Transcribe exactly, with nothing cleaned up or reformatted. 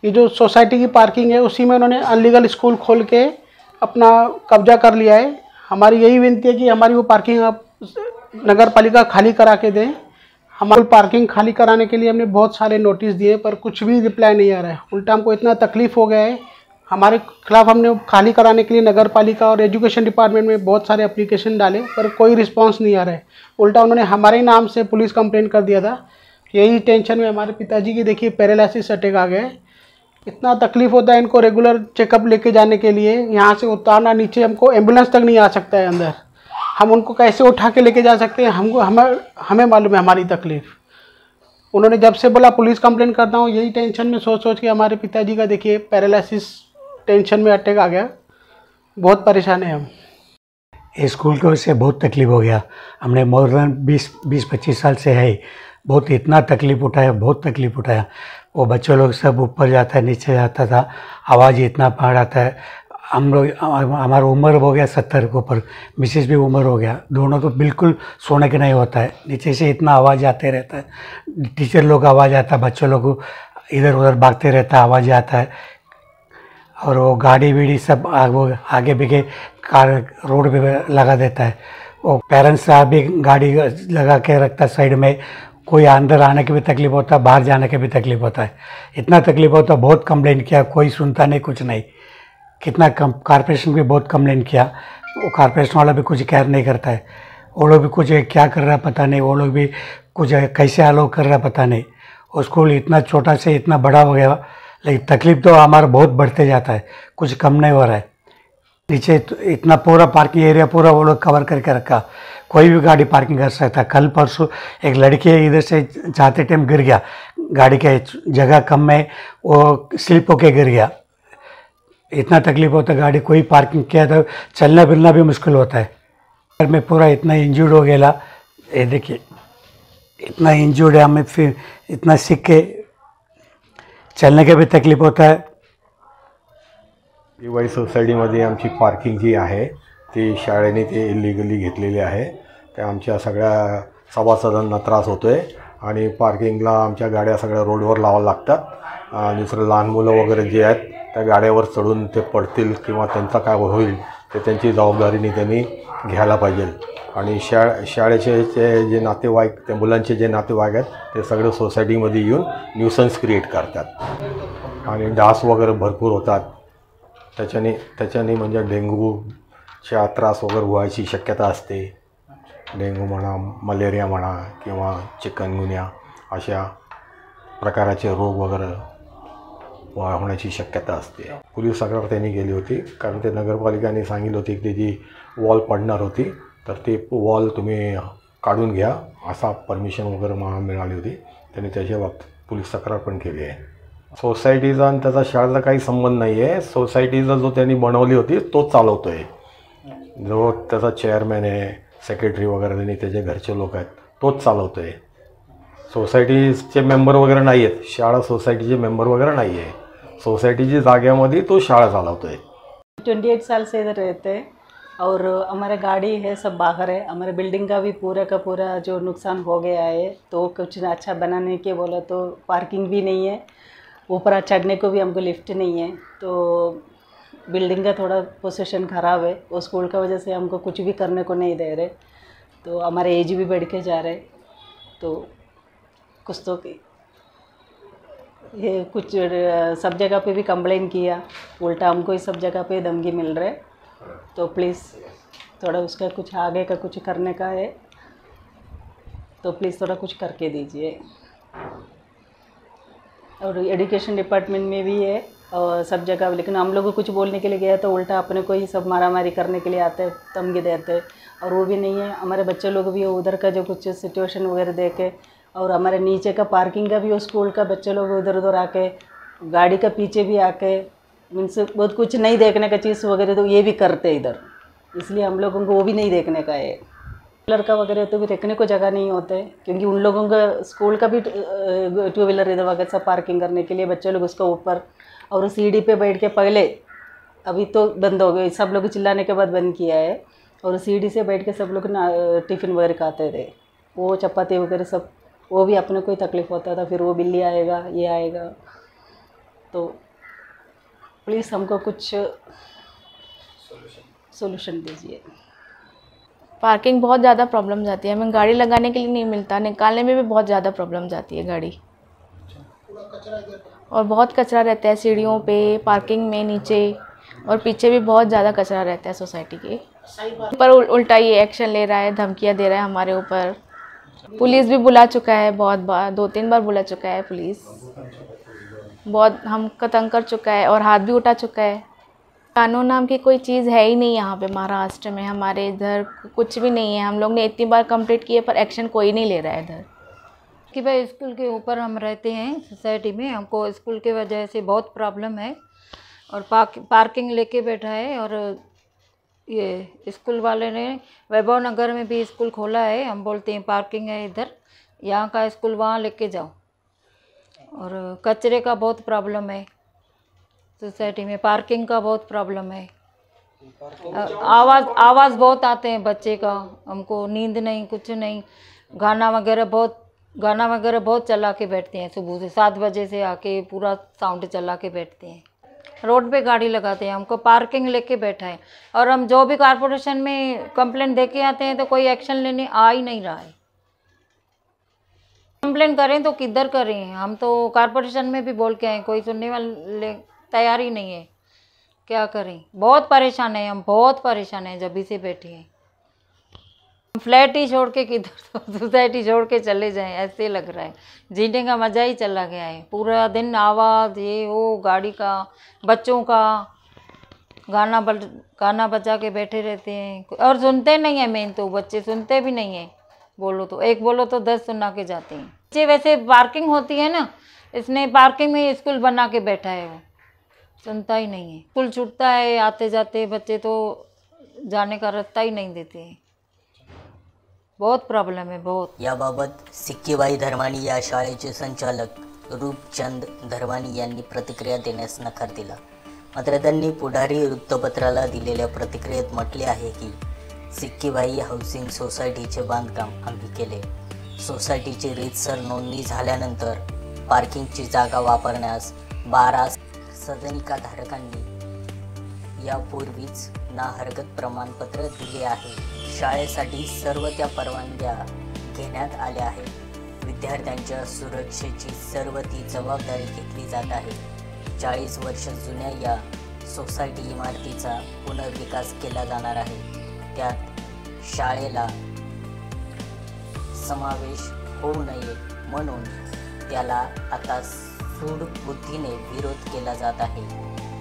ये जो सोसाइटी की पार्किंग है उसी में उन्होंने अनलीगल स्कूल खोल के अपना कब्जा कर लिया है। हमारी यही विनती है कि हमारी वो पार्किंग आप नगर पालिका खाली करा के दें। हमारी पार्किंग खाली कराने के लिए हमने बहुत सारे नोटिस दिए पर कुछ भी रिप्लाई नहीं आ रहा है। उल्टा हमको इतना तकलीफ़ हो गया है, हमारे खिलाफ हमने खाली कराने के लिए नगर पालिका और एजुकेशन डिपार्टमेंट में बहुत सारे एप्लीकेशन डाले पर कोई रिस्पांस नहीं आ रहा है। उल्टा उन्होंने हमारे ही नाम से पुलिस कंप्लेंट कर दिया था। यही टेंशन में हमारे पिताजी की देखिए पैरालिसिस अटैक आ गए। इतना तकलीफ़ होता है इनको रेगुलर चेकअप लेके जाने के लिए, यहाँ से उतारना नीचे, हमको एम्बुलेंस तक नहीं आ सकता है अंदर। हम उनको कैसे उठा के लेके जा सकते हैं, हमको हमें हमें मालूम है हमारी तकलीफ़। उन्होंने जब से बोला पुलिस कंप्लेंट करता हूँ, यही टेंशन में सोच सोच के हमारे पिताजी का देखिए पैरालिसिस टेंशन में अटैक आ गया। बहुत परेशान है हम। इस स्कूल की वजह से बहुत तकलीफ हो गया। हमने मोर देन बीस बीस पच्चीस साल से है, बहुत इतना तकलीफ़ उठाया, बहुत तकलीफ़ उठाया। वो बच्चे लोग सब ऊपर जाता है, नीचे जाता था, आवाज़ इतना पहाड़ आता है। हम लोग, हमारा उम्र हो गया सत्तर के ऊपर, मिसेस भी उम्र हो गया, दोनों तो बिल्कुल सोने के नहीं होता है। नीचे से इतना आवाज़ आते रहता है, टीचर लोग आवाज़ आता है, बच्चों लोग इधर उधर भागते रहता है, आवाज़ आता है। और वो गाड़ी वीड़ी सब वो आगे पीछे कार रोड पे लगा देता है। वो पेरेंट्स साहब भी गाड़ी लगा के रखता है साइड में। कोई अंदर आने की भी तकलीफ़ होता है, बाहर जाने की भी तकलीफ़ होता है। इतना तकलीफ़ होता है, बहुत कंप्लेंट किया, कोई सुनता नहीं, कुछ नहीं। कितना कम कारपोरेशन भी बहुत कंप्लेंट किया, वो कारपोरेशन वाला भी कुछ केयर नहीं करता है। वो लोग भी कुछ क्या कर रहा है पता नहीं, वो लोग भी कुछ कैसे अलाउ कर रहा है पता नहीं। वो स्कूल इतना छोटा से इतना बड़ा हो गया, लेकिन तकलीफ़ तो हमारा बहुत बढ़ते जाता है, कुछ कम नहीं हो रहा है। नीचे तो इतना पूरा पार्किंग एरिया पूरा वो लोग कवर करके रखा, कोई भी गाड़ी पार्किंग कर सकता। कल परसों एक लड़की इधर से जाते टाइम गिर गया, गाड़ी के जगह कम में वो स्लिप होके गिर गया। इतना तकलीफ होता है, गाड़ी कोई पार्किंग किया तो चलना फिरना भी मुश्किल होता है। घर में पूरा इतना इंजर्ड हो गया, ये देखिए इतना इंजर्ड है, हमें फिर इतना सीख के चलने के भी तकलीफ होता है। पी वाय सोसायटीमध्ये आमची पार्किंग जी आहे ती शाळेने ते इलिगली घेतलेली आहे। त्या आमच्या सगळ्या सभासदांना त्रास होतो आहे आणि पार्किंगला आमच्या गाड्या सगळ्या रोडवर लावाव्या लागतात। आणि दुसरं लहान मुलं वगैरे जे आहेत त्या गाड्यावर चढून ते पडतील किंवा त्यांचा काय होईल ते त्यांची जबाबदारीने त्यांनी घ्यायला पाहिजे। आणि शा शाळेचे जे नातेवाईक, त्या मुलांचे जे नातेवाईक आहेत ते सगळे सोसायटीमध्ये येऊन न्यूसन्स क्रिएट करतात आणि डास वगैरे भरपूर होतात। त्याच्याने त्याच्याने म्हणजे डेंग्यूचा त्रास वगैरे व्हायची शक्यता असते। डेंग्यू म्हणा, मलेरिया म्हणा किंवा चिकनगुन्या अशा प्रकारचे रोग वगैरे होण्याची शक्यता असते। पोलीस तक्रार त्यांनी केली होती, कारण ते नगरपालिकेने सांगितलं होती की त्याची वॉल पडणार होती, तर ते वॉल तुम्ही काढून घ्या असा परमिशन वगैरे मला मिळाली होती। त्यांनी त्याच्या बाबतीत पोलीस तक्रार पण केली आहे। सोसायटीचा आणि त्याचा शाळेचा काही संबंध नाही आहे। सोसायटीचा जो त्यांनी बनवली होती तो चालवतो आहे, जो त्याचा चेअरमॅन आहे, सेक्रेटरी वगैरे त्यांनी त्याचे घरचे लोक आहेत तोच चालवतो आहे। सोसायटीचे मेंबर वगैरे नाही आहेत, शाळा सोसायटीचे मेंबर वगैरे नाही आहे। सोसायटीची जागेमध्ये तो शाळा चालवतो है। अट्ठाईस साल से इधर रहते हैं और हमारे गाड़ी है सब बाहर है। हमारे बिल्डिंग का भी पूरा का पूरा जो नुकसान हो गया है, तो कुछ अच्छा बनाने के बोला तो पार्किंग भी नहीं है, ऊपर चढ़ने को भी हमको लिफ्ट नहीं है, तो बिल्डिंग का थोड़ा पोजीशन ख़राब है। वो स्कूल का वजह से हमको कुछ भी करने को नहीं दे रहे, तो हमारे एज भी बढ़ के जा रहे, तो कुछ तो ये कुछ सब जगह पे भी कंप्लेन किया, उल्टा हमको इस सब जगह पे धमकी मिल रहे। तो प्लीज़ थोड़ा उसका कुछ आगे का कुछ करने का है, तो प्लीज़ थोड़ा कुछ करके दीजिए। और एजुकेशन डिपार्टमेंट में भी है और सब जगह, लेकिन हम लोग को कुछ बोलने के लिए गया तो उल्टा अपने को ही सब मारा मारी करने के लिए आते, धमकी देते, और वो भी नहीं है। हमारे बच्चे लोग भी उधर का जो कुछ सिचुएशन वगैरह देखे, और हमारे नीचे का पार्किंग का भी वो स्कूल का बच्चे लोग उधर उधर आके गाड़ी का पीछे भी आके मीन्स बहुत कुछ नहीं देखने का चीज़ वगैरह तो ये भी करते इधर, इसलिए हम लोगों को वो भी नहीं देखने का है। लड़का वगैरह तो भी रखने को जगह नहीं होते, क्योंकि उन लोगों का स्कूल का भी टू व्हीलर इधर वगैरह सब पार्किंग करने के लिए बच्चे लोग उसका ऊपर और सीढ़ी पे बैठ के, पहले अभी तो बंद हो गए, सब लोग चिल्लाने के बाद बंद किया है, और सीढ़ी से बैठ के सब लोग ना टिफ़िन वगैरह खाते थे, वो चपाती वगैरह सब, वो भी अपने को ही तकलीफ़ होता था। फिर वो बिल्ली आएगा, ये आएगा, तो प्लीज़ हमको कुछ सोल्यूशन दीजिए। पार्किंग बहुत ज़्यादा प्रॉब्लम जाती है, हमें गाड़ी लगाने के लिए नहीं मिलता, निकालने में भी बहुत ज़्यादा प्रॉब्लम जाती है गाड़ी। और बहुत कचरा रहता है सीढ़ियों पे, पार्किंग में, नीचे और पीछे भी बहुत ज़्यादा कचरा रहता है सोसाइटी के ऊपर। उल, उल्टा ये एक्शन ले रहा है, धमकियाँ दे रहा है हमारे ऊपर। पुलिस भी बुला चुका है बहुत बार, दो तीन बार बुला चुका है पुलिस, बहुत हमको तंग कर चुका है और हाथ भी उठा चुका है। कानून नाम की कोई चीज़ है ही नहीं यहाँ पे महाराष्ट्र में, हमारे इधर कुछ भी नहीं है। हम लोग ने इतनी बार कंप्लीट किए पर एक्शन कोई नहीं ले रहा है इधर। कि भाई स्कूल के ऊपर हम रहते हैं सोसाइटी में, हमको स्कूल के वजह से बहुत प्रॉब्लम है और पार्क पार्किंग लेके बैठा है। और ये स्कूल वाले ने वैभव नगर में भी स्कूल खोला है, हम बोलते हैं पार्किंग है इधर, यहाँ का स्कूल वहाँ लेके जाओ। और कचरे का बहुत प्रॉब्लम है सोसाइटी में, पार्किंग का बहुत प्रॉब्लम है। आवाज़ आवाज़ बहुत आते हैं बच्चे का, हमको नींद नहीं, कुछ नहीं। गाना वगैरह बहुत गाना वगैरह बहुत चला के बैठते हैं, सुबह से सात बजे से आके पूरा साउंड चला के बैठते हैं। रोड पे गाड़ी लगाते हैं, हमको पार्किंग लेके बैठा है। और हम जो भी कॉर्पोरेशन में कंप्लेंट दे के आते हैं तो कोई एक्शन लेने आ ही नहीं रहा है। कंप्लेंट करें तो किधर करें, हम तो कॉर्पोरेशन में भी बोल के आए, कोई सुनने वाले तैयार ही नहीं है। क्या करें, बहुत परेशान है हम, बहुत परेशान है जब से बैठे हैं। फ्लैट ही छोड़ के किधर सोसाइटी छोड़ के चले जाएं ऐसे लग रहा है, जीने का मज़ा ही चला गया है। पूरा दिन आवाज़, ये वो गाड़ी का, बच्चों का, गाना बज गाना बजा के बैठे रहते हैं और सुनते नहीं हैं। मेन तो बच्चे सुनते भी नहीं हैं, बोलो तो एक बोलो तो दस सुना के जाते हैं बच्चे। वैसे पार्किंग होती है ना, इसने पार्किंग में स्कूल बना के बैठा है, वो सुनता ही नहीं है। स्कूल छूटता है, आते जाते बच्चे तो जाने का रास्ता ही नहीं देते हैं। बहुत प्रॉब्लेम है, बहुत। याबाबत सिक्कीबाई धर्माणी या शाळेचे संचालक रूपचंद धर्माणी यांनी प्रतिक्रिया देण्यास नकार दिला। मात्र त्यांनी पुढारी वृत्तपत्राला दिलेल्या प्रतिक्रियेत म्हटले आहे की सिक्कीबाई हाऊसिंग सोसायटीचे बांधकाम आम्ही केले। सोसायटीची रीतसर नोंदणी झाल्यानंतर पार्किंगची जागा वापरण्यास बारा सदनिकाधारकांनी यापूर्वीच ना हरकत प्रमाणपत्र दिले आहे। शाळेसाठी सर्व त्या परवानग्या घेण्यात आल्या आहेत। विद्यार्थ्यांच्या सुरक्षेची सर्व ती जबाबदारी घेतली जात आहे। चाळीस वर्ष जुन्या या सोसायटी इमारतीचा पुनर्विकास केला जाणार आहे। त्यात शाळेला समावेश होऊ नये म्हणून त्याला आता सूड बुद्धीने विरोध केला जात आहे।